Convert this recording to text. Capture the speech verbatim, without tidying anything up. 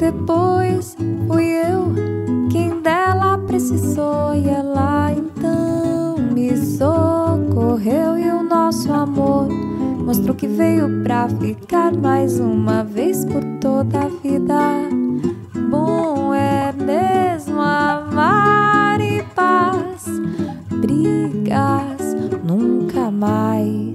depois fui eu quem dela precisou, e ela então me socorreu. E o nosso amor mostrou que veio pra ficar mais uma vez por toda a vida. Bom é mesmo amar em paz, brigas nunca mais.